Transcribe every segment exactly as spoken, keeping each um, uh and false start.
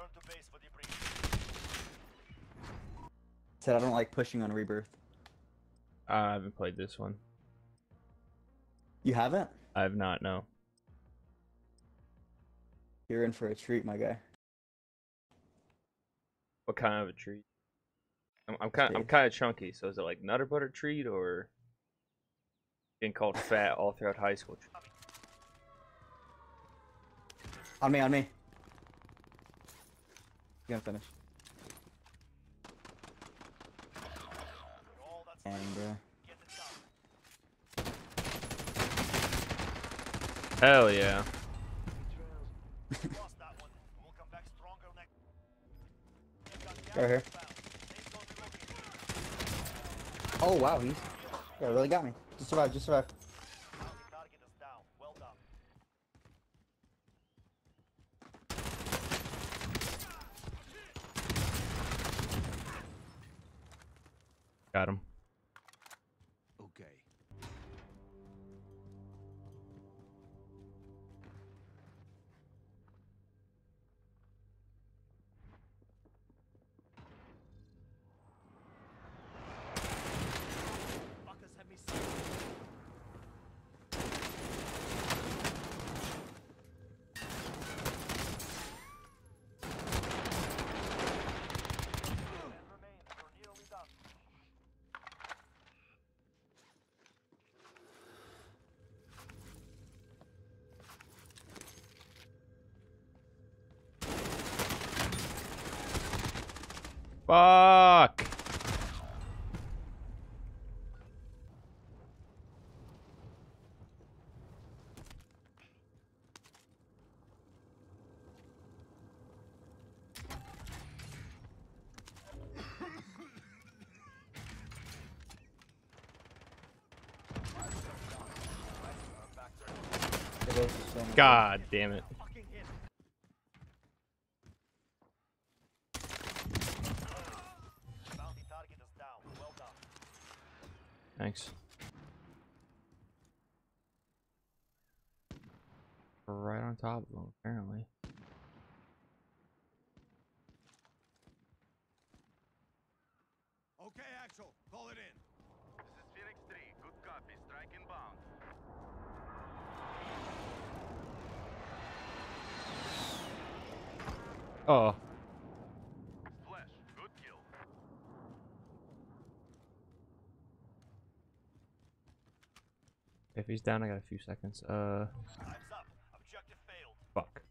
Said I don't like pushing on Rebirth. I haven't played this one. You haven't? I have not, no. You're in for a treat, my guy. What kind of a treat? I'm, I'm kind I'm kind of chunky, so is it like Nutter Butter treat or being called fat all throughout high school? On me, on me. You're gonna finish. And bro. Hell yeah. Right here. Oh wow, he's yeah, really got me. Just survive, just survive. Got him. Okay. Fuck! God damn it. Thanks. Right on top of them, apparently. Okay, Axel, call it in. This is Phoenix three. Good copy. Strike inbound. Oh. Flash, good kill. If he's down, I got a few seconds. Uh. Time's up. Objective failed. Fuck.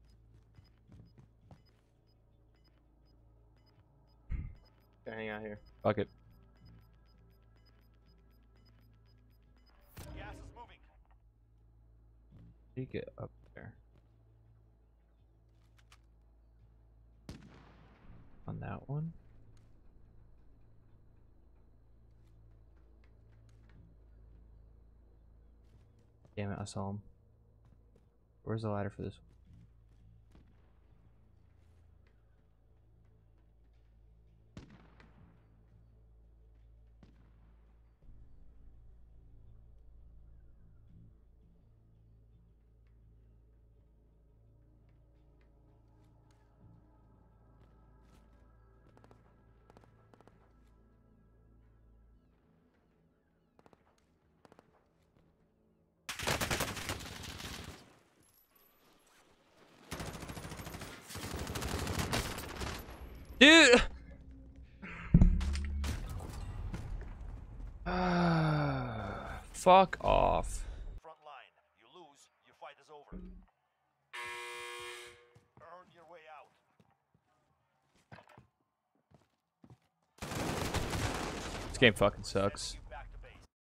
Gotta hang out here. Fuck it. Gas is moving. You get up there. On that one. Damn it, I saw him. Where's the ladder for this one? Dude! Fuck off. Front line. You lose, your fight is over. Earn your way out. This game fucking sucks.